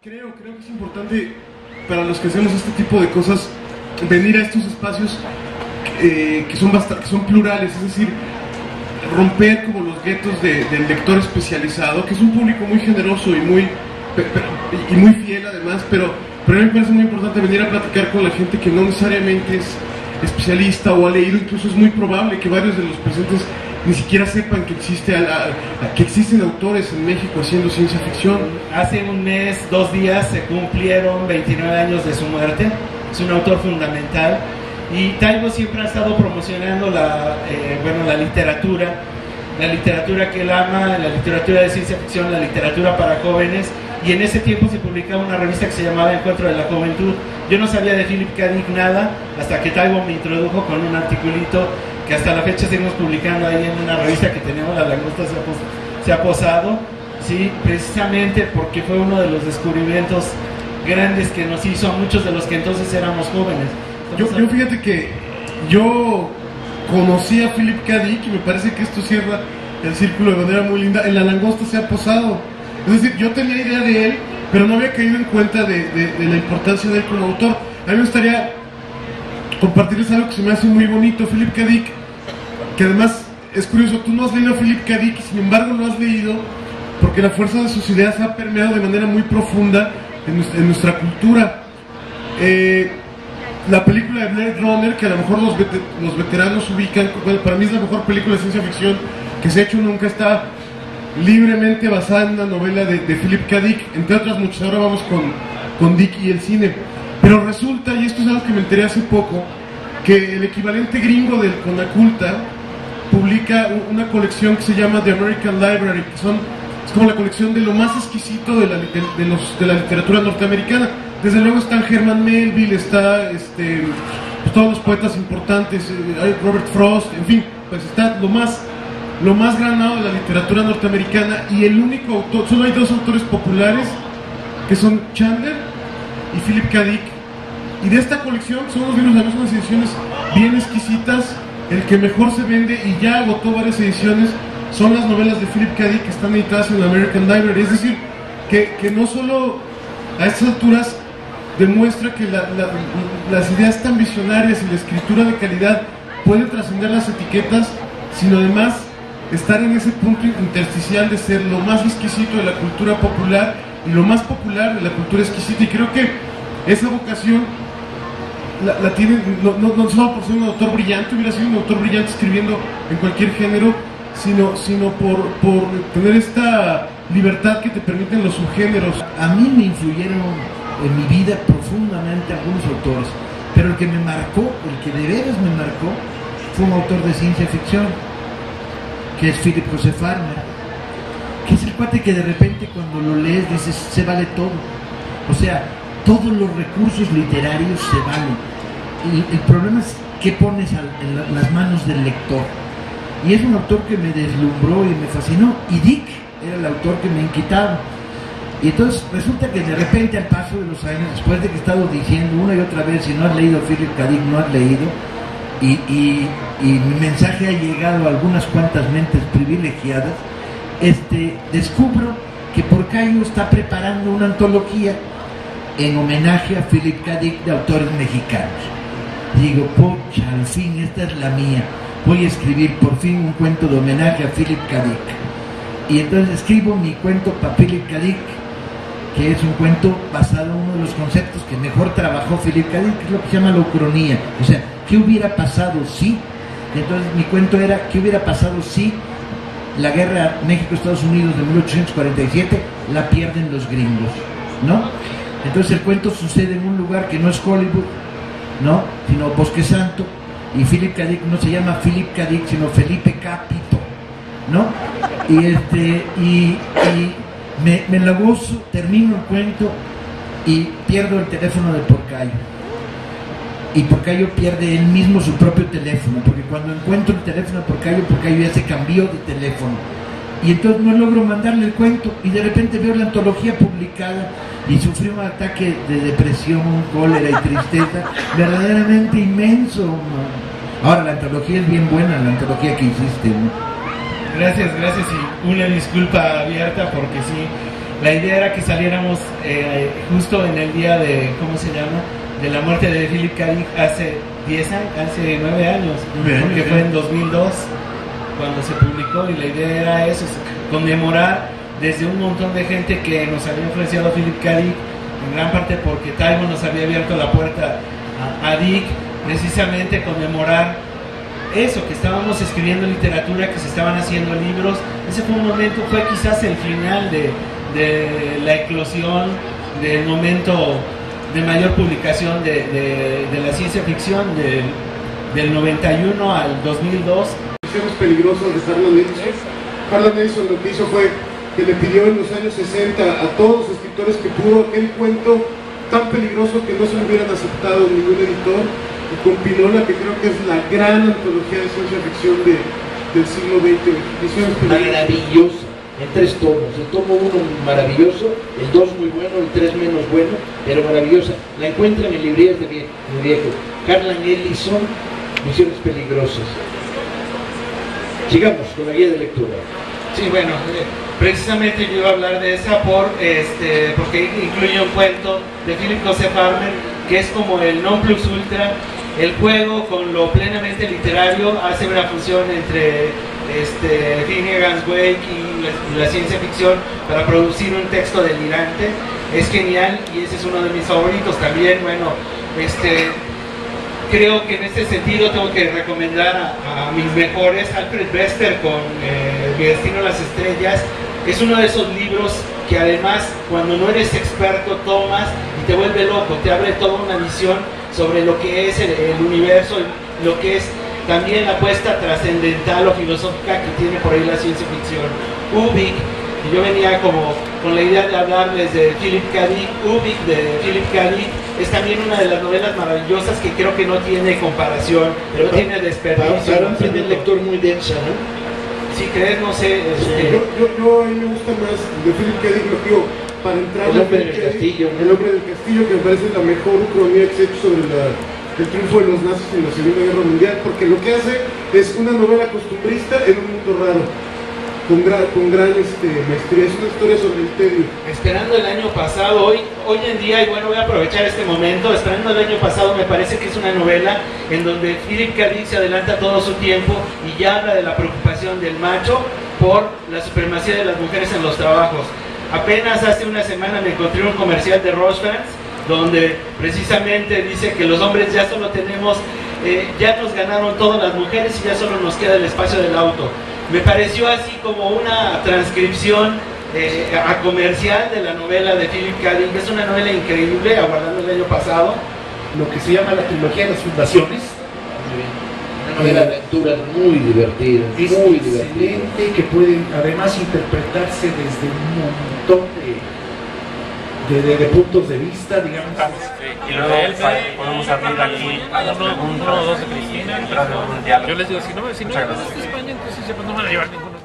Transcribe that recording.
Creo que es importante para los que hacemos este tipo de cosas venir a estos espacios que son plurales, es decir, romper como los guetos del lector especializado, que es un público muy generoso y muy fiel además, pero a mí me parece muy importante venir a platicar con la gente que no necesariamente es especialista o ha leído. Incluso es muy probable que varios de los presentes ni siquiera sepan que existen autores en México haciendo ciencia ficción. Hace un mes, 2 días, se cumplieron 29 años de su muerte. Es un autor fundamental. Y Taibo siempre ha estado promocionando la literatura que él ama, la literatura de ciencia ficción, la literatura para jóvenes. Y en ese tiempo se publicaba una revista que se llamaba Encuentro de la Juventud. Yo no sabía de Philip K. Dick nada, hasta que Taibo me introdujo con un articulito que hasta la fecha seguimos publicando ahí en una revista que tenemos, La Langosta se ha posado, ¿sí? Precisamente porque fue uno de los descubrimientos grandes que nos hizo a muchos de los que entonces éramos jóvenes. Yo fíjate que yo conocí a Philip K. Dick y me parece que esto cierra el círculo de manera muy linda. En La Langosta se ha posado. Es decir, yo tenía idea de él, pero no había caído en cuenta de la importancia de él como autor. A mí me gustaría compartirles algo que se me hace muy bonito. Philip K. Dick, que además es curioso, tú no has leído a Philip K. Dick y sin embargo lo has leído porque la fuerza de sus ideas ha permeado de manera muy profunda en nuestra cultura. La película de Blade Runner, que a lo mejor los veteranos ubican, bueno, para mí es la mejor película de ciencia ficción que se ha hecho nunca, está libremente basada en una novela de Philip K. Dick, entre otras muchas. Ahora vamos con Dick y el cine. Pero resulta, y esto es algo que me enteré hace poco, que el equivalente gringo del Conaculta publica una colección que se llama The American Library, que es como la colección de lo más exquisito de la literatura norteamericana. Desde luego están Herman Melville, está pues todos los poetas importantes, Robert Frost, en fin, pues está lo más granado de la literatura norteamericana. Y el único autor, solo hay 2 autores populares, que son Chandler y Philip K. Dick. Y de esta colección son unos libros, además unas ediciones bien exquisitas. El que mejor se vende, y ya agotó varias ediciones, son las novelas de Philip K. Dick que están editadas en la American Library. Es decir, que no solo a estas alturas demuestra que las ideas tan visionarias y la escritura de calidad puede trascender las etiquetas, sino además estar en ese punto intersticial de ser lo más exquisito de la cultura popular y lo más popular de la cultura exquisita. Y creo que esa vocación la tiene, no solo por ser un autor brillante, hubiera sido un autor brillante escribiendo en cualquier género, sino por tener esta libertad que te permiten los subgéneros. A mí me influyeron en mi vida profundamente algunos autores, pero el que me marcó, el que de veras me marcó, fue un autor de ciencia ficción, que es Philip Joseph Farmer, que es el cuate que de repente cuando lo lees dices, se vale todo. O sea, todos los recursos literarios se valen. Y el problema es qué pones en las manos del lector. Y es un autor que me deslumbró y me fascinó. Y Dick era el autor que me inquietaba. Y entonces resulta que de repente al paso de los años, después de que he estado diciendo una y otra vez, si no has leído Philip K. Dick, no has leído, y mi mensaje ha llegado a algunas cuantas mentes privilegiadas, descubro que Porcayo está preparando una antología en homenaje a Philip K. Dick de autores mexicanos. Digo, pocha, al fin, esta es la mía. Voy a escribir por fin un cuento de homenaje a Philip K. Dick. Y entonces escribo mi cuento para Philip K. Dick, que es un cuento basado en uno de los conceptos que mejor trabajó Philip K. Dick, que es lo que se llama la ucronía. O sea, ¿qué hubiera pasado si? Entonces mi cuento era, ¿qué hubiera pasado si la guerra México-Estados Unidos de 1847 la pierden los gringos, ¿no? Entonces el cuento sucede en un lugar que no es Hollywood, ¿no?, sino Bosque Santo, y Philip K. Dick no se llama Philip K. Dick, sino Felipe Capito, ¿no? Y me la gozo, termino el cuento y pierdo el teléfono de Porcayo. Y Porcayo pierde él mismo su propio teléfono, porque cuando encuentro el teléfono de Porcayo ya se cambió de teléfono. Y entonces no logro mandarle el cuento, y de repente veo la antología publicada y sufrí un ataque de depresión, cólera y tristeza verdaderamente inmenso, ¿no? Ahora la antología es bien buena, la antología que hiciste, ¿no? Gracias, y una disculpa abierta porque sí, La idea era que saliéramos justo en el día de, ¿cómo se llama?, de la muerte de Philip K. Dick hace 10 años, hace 9 años, porque fue en 2002 cuando se publicó, y la idea era eso, conmemorar desde un montón de gente que nos había influenciado Philip K. Dick, en gran parte porque Taiwan nos había abierto la puerta a Dick, precisamente conmemorar eso, que estábamos escribiendo literatura, que se estaban haciendo libros. Ese fue un momento, fue quizás el final de la eclosión, del momento de mayor publicación de la ciencia ficción, del 91 al 2002. Peligrosos de Harlan Ellison. Harlan Ellison lo que hizo fue que le pidió en los años 60 a todos los escritores que pudo aquel cuento tan peligroso que no se lo hubieran aceptado ningún editor, y compiló la que creo que es la gran antología de ciencia ficción del siglo XX. Maravillosa, en 3 tomos. El tomo 1 maravilloso, el 2 muy bueno, el 3 menos bueno, pero maravillosa. La encuentran en librerías de mi viejo. Harlan Ellison, Misiones Peligrosas. Sigamos con la guía de lectura. Sí, bueno, precisamente yo iba a hablar de esa porque incluye un cuento de Philip Joseph Armen, que es como el non plus ultra. El juego con lo plenamente literario hace una fusión entre Finnegan's Wake y la ciencia ficción para producir un texto delirante. Es genial y ese es uno de mis favoritos también. Bueno, creo que en este sentido tengo que recomendar a mis mejores, Alfred Bester con Mi destino a las estrellas. Es uno de esos libros que además cuando no eres experto tomas y te vuelve loco, te abre toda una visión sobre lo que es el universo, lo que es también la apuesta trascendental o filosófica que tiene por ahí la ciencia ficción. Ubik, y yo venía como con la idea de hablarles de Philip K. Dick. Ubik de Philip K. Dick es también una de las novelas maravillosas que creo que no tiene comparación, no tiene desperdicio. Para un lector muy densa, ¿no? Si crees, no sé. Yo a mí me gusta más de Philip K. Dick, lo que digo, para entrar El hombre del castillo, ¿no? El hombre del castillo, que me parece la mejor ucronía que se ha hecho sobre el triunfo de los nazis en la Segunda Guerra Mundial, porque lo que hace es una novela costumbrista en un mundo raro, con gran maestría. Es una historia sobre el tedio. Esperando el año pasado, hoy en día, y bueno, voy a aprovechar este momento, Esperando el año pasado me parece que es una novela en donde Philip K. Dick se adelanta todo su tiempo y ya habla de la preocupación del macho por la supremacía de las mujeres en los trabajos. Apenas hace una semana me encontré un comercial de Rosfans donde precisamente dice que los hombres ya solo tenemos, ya nos ganaron todas las mujeres y ya solo nos queda el espacio del auto. Me pareció así como una transcripción a comercial de la novela de Philip K. Dick. Es una novela increíble, aguardando el año pasado. Lo que se llama la trilogía de las fundaciones. Una novela de aventuras muy divertida, Es muy excelente, que puede además interpretarse desde un montón de puntos de vista, digamos. Y luego podemos abrir aquí a las preguntas y entrar en un diálogo. Yo les digo, si no es de España, entonces ya no van a llevar ninguno.